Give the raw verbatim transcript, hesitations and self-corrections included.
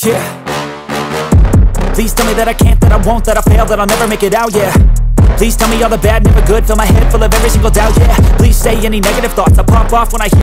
yeah. Please tell me that I can't, that I won't, that I fail, that I'll never make it out, yeah. Please tell me all the bad, never good, fill my head full of every single doubt, yeah. Please say any negative thoughts, I pop off when I hear